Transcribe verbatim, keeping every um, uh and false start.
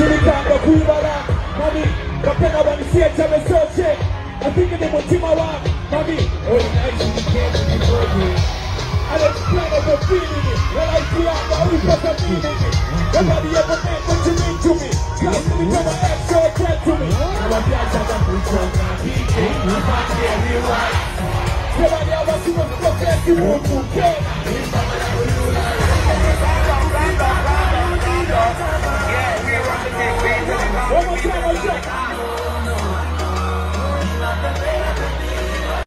Silikanga kuibala, mami, kapena wanisieta mesoche. I think they want Tim around, mami. Oh, nice, you can't be broken. I don't plan on the feeling it. When I see out the only person meaning it. Nobody ever meant what you mean to me. Trust me, when my ex so dead to me. Now I'm here to the food truck, now he came, you might get me right. Nobody ever see what's the best you won't do,